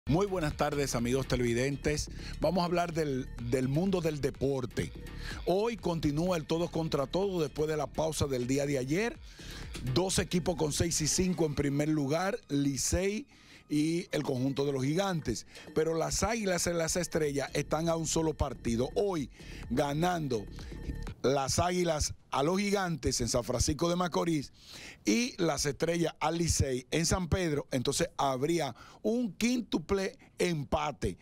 Muy buenas tardes, amigos televidentes. Vamos a hablar del mundo del deporte. Hoy continúa el todos contra todos después de la pausa del día de ayer. Dos equipos con 6 y 5 en primer lugar, Licey y el conjunto de los Gigantes. Pero las Águilas y las Estrellas están a un solo partido. Hoy ganando las Águilas a los Gigantes en San Francisco de Macorís y las Estrellas al Licey en San Pedro, entonces habría un quíntuple empate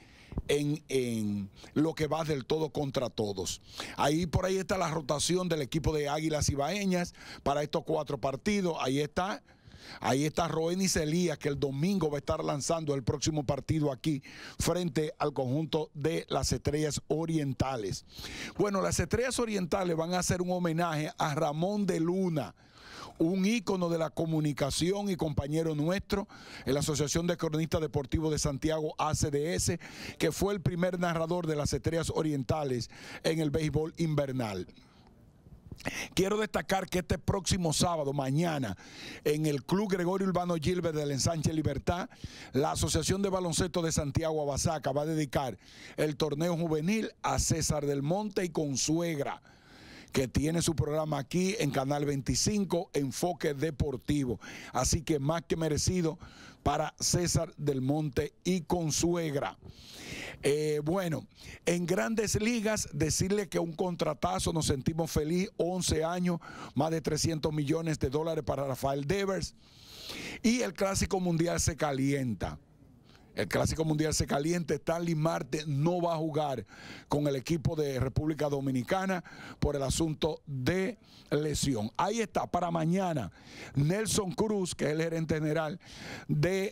en lo que va del todo contra todos. Por ahí está la rotación del equipo de Águilas Ibaeñas para estos 4 partidos. Ahí está Roenis Elías, que el domingo va a estar lanzando el próximo partido aquí frente al conjunto de las Estrellas Orientales. Bueno, las Estrellas Orientales van a hacer un homenaje a Ramón de Luna, un ícono de la comunicación y compañero nuestro en la Asociación de Cronistas Deportivos de Santiago, ACDS, que fue el primer narrador de las Estrellas Orientales en el béisbol invernal. Quiero destacar que este próximo sábado, mañana, en el Club Gregorio Urbano Gilbert del Ensanche Libertad, la Asociación de Baloncesto de Santiago Abasaca va a dedicar el torneo juvenil a César del Monte y Consuegra, que tiene su programa aquí en Canal 25, Enfoque Deportivo. Así que más que merecido para César del Monte y Consuegra. Bueno, en Grandes Ligas, decirle que un contratazo, nos sentimos felices, 11 años, más de 300 millones de dólares para Rafael Devers. Y el Clásico Mundial se calienta. El Clásico Mundial se calienta. Stanley Marte no va a jugar con el equipo de República Dominicana por el asunto de lesión. Ahí está, para mañana, Nelson Cruz, que es el gerente general del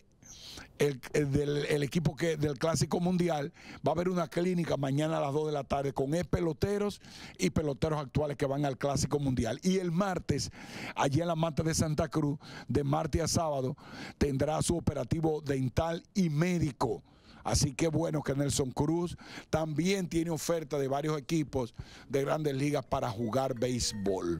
equipo del Clásico Mundial, va a haber una clínica mañana a las 2 de la tarde con peloteros y peloteros actuales que van al Clásico Mundial. Y el martes, allí en la Mata de Santa Cruz, de martes a sábado, tendrá su operativo dental y médico. Así que bueno que Nelson Cruz también tiene oferta de varios equipos de Grandes Ligas para jugar béisbol.